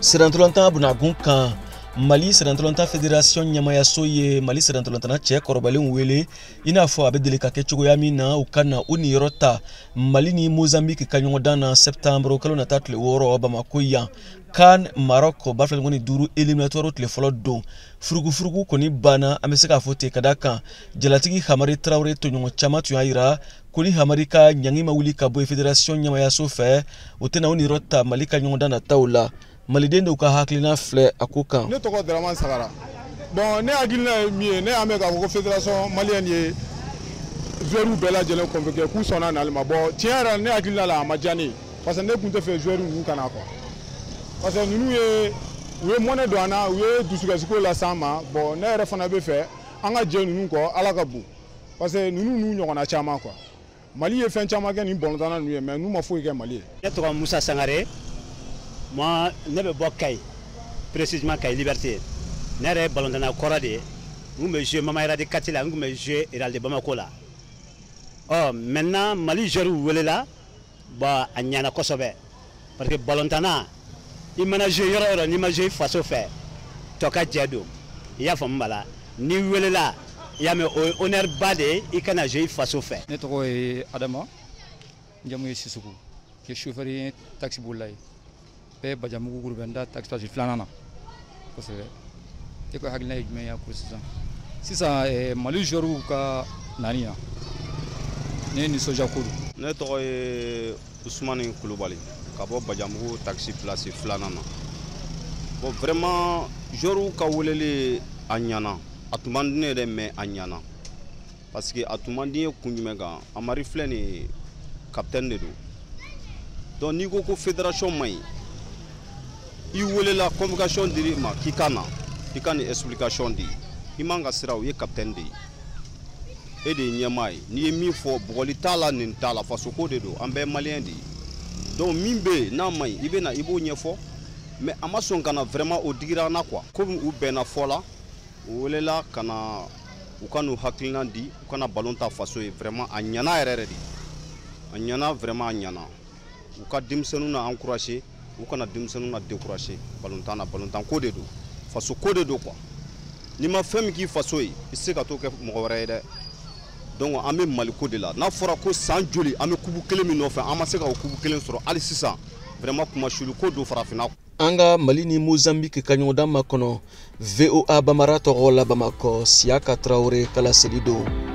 Sirantolanta bunagun kan Mali Sirantolanta Fédération Nyamayaso ye Mali Sirantolanta cɛ kɔrɔbalen wele i n'a fɔ a bɛ deli ka kɛ cogoya min na u ka na u niyɔrɔ ta Mali ni Mozambique ka ɲɔgɔndan na septembre kalo nata tile 6 Bamako yan CAN Maroc bafilangoni 5 éliminatoire tile fɔlɔ don furugufurugu kɔni banna an bɛ se k'a fɔ ten ka da kan jalatigi Hamari Traoré toɲɔgɔn caman tun y'a yira ko ni Hamari ka ɲangi ma wuli ka bɔ Fédération Nyamayaso fɛ u tɛna u niyɔrɔ ta Mali ka ɲɔgɔndan nataw la Maliden dɔw ka hakilina filɛ a ko kan. Ne tɔgɔ Dramane Sagara. Bon ne hakilina ye min ye ne y'a mɛn k'a fɔ ko Fédération malienne ye joueurs bɛɛ lajɛlen convoqué k'u sɔnna nali ma bon tiɲɛ yɛrɛ ne hakilina la a ma diya ne ye parce que ne tun tɛ fɛ joueurs ninnu ka na quoi parce que ninnu ye u ye mɔnɛ don an na u ye dusukasiko las'an ma bon ne yɛrɛ fana bɛ fɛ an ka jɛ ninnu kɔ Ala ka bon parce que ninnu n'u ɲɔgɔnna caman quoi Mali ye fɛn caman kɛ nin bɔlɔntana ninnu ye mais n'u ma foyi kɛ Mali ye. Ne tɔgɔ Musa Sangare. Moi, je ne veux pas précisément Kay Liberté. Je ne ballon dans la Corée. Je joue Mama Iradi Katila, je joue Iralde Bamako là. Oh, maintenant, Mali joue là, bah, il y a un Kosovo. Parce que Balontana, il m'a joué, il m'a joué face au fait. Toka Djadou, il y a Fambala. Ni là, il y a un honneur badé, il y a un joué face au fait. Je suis Adama, je suis chauffeur de taxi boulay. Pe bajamugu gurbenda tax pass flanana parce que ko hakilina jumɛn ya pour sisan Mali joueur ka naniya ne ni soja ko ne tɔgɔ ye Ousmane Kulubali ka bɔ bajamugu taxi place flanana bon vraiment joueur ka weleli a ɲana a tun man di ne yɛrɛ mɛn a ɲana parce que a tun man di ye kun jumɛn kan Amari filɛ ni capitaine de don donc n'i ko fédération man ɲi i welela convocation diri ma k'i ka na i ka ni explication di i man ka sira o ye capitaine de ye e de ye ɲɛmaa ye n'i ye min fɔ bugɔli t'a la nin t'a la faso ko de don an bɛɛ maliyɛn de ye donc min bɛ yen n'a man ɲi i bɛ na i b'o ɲɛfɔ mais a ma sɔn ka na vraiment o digira an na quoi komi u bɛnna fɔ la u welela ka na u ka n'u hakilina di u kana ballon ta faso ye vraiment a ɲana yɛrɛ de a ɲana vraiment a ɲana u ka denmisɛnninw na encourager u kana denmisɛnninw na décourager ballontan ko de don faso ko de don quoi n'i ma fɛn min k'i faso ye i se ka t'o kɛ mɔgɔ wɛrɛ ye dɛ donc an bɛ Mali ko de la n'a fɔra ko san joli an bɛ kubu kelen min nɔfɛ an ma se ka o kubu kelen sɔrɔ hali sisan vraiment kumasuli ko don farafinna. An ka Mali ni Mozambique ka ɲɔgɔndan ma kɔnɔ VOA Bamara tɔgɔ la Bamako Siaka Traoré kala seli don.